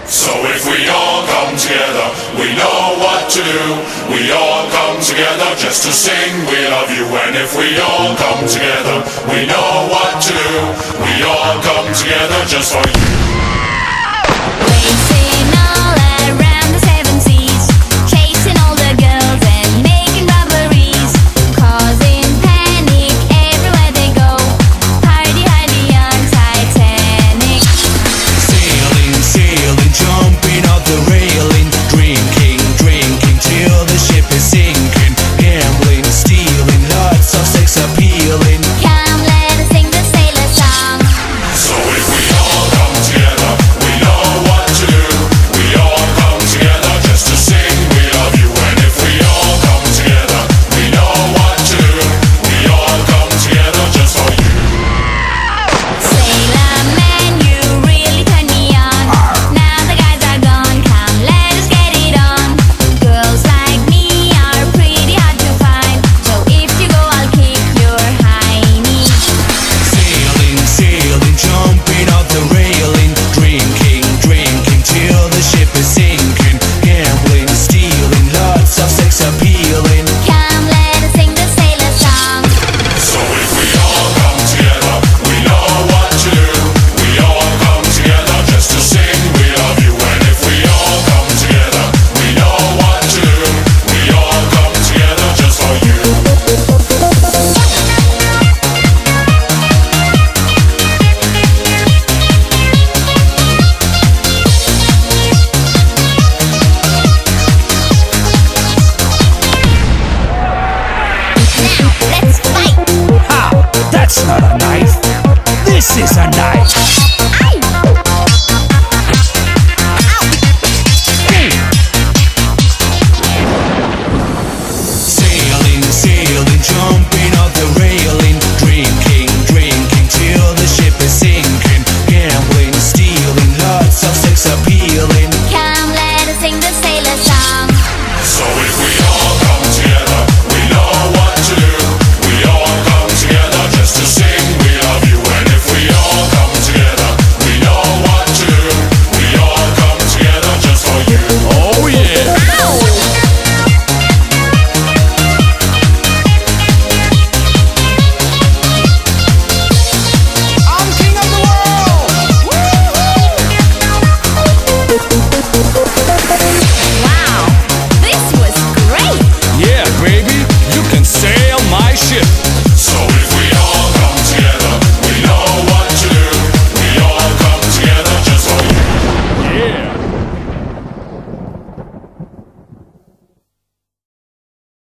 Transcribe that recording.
So if we all come together, we know what to do. We all come together just to sing we love you. And if we all come together, we know what to do. We all come together just for you. Racing all around the seven seas, chasing all the girls and making robberies, causing panic everywhere they go. Party hardy on Titanic. Sailing, sailing, jumping off the railing, drinking, drinking till the ship is sinking, gambling, stealing, lots of sex appealing. Come, let us sing the sailor song. So if we all come together, we know what to do. We all come together just to sing we love you. And if we all come together, we know what to do. We all come together just for you. Sailor man, you really turn me on. Now the guys are gone, come let us get it on. Girls like me are pretty hard to find, so if you go I'll kick your hiney. Sailing, sailing, jumping off the railing, drinking, drinking till the ship is sinking, gambling, stealing, lots of sex appealing. Come let us sing the sailor song. So if we all come together, we know what to do. We all come together just to sing we love you. And if we all come together, we know what to do. We all come together just for you. Now let's fight. Ha! That's not a knife. This is a knife.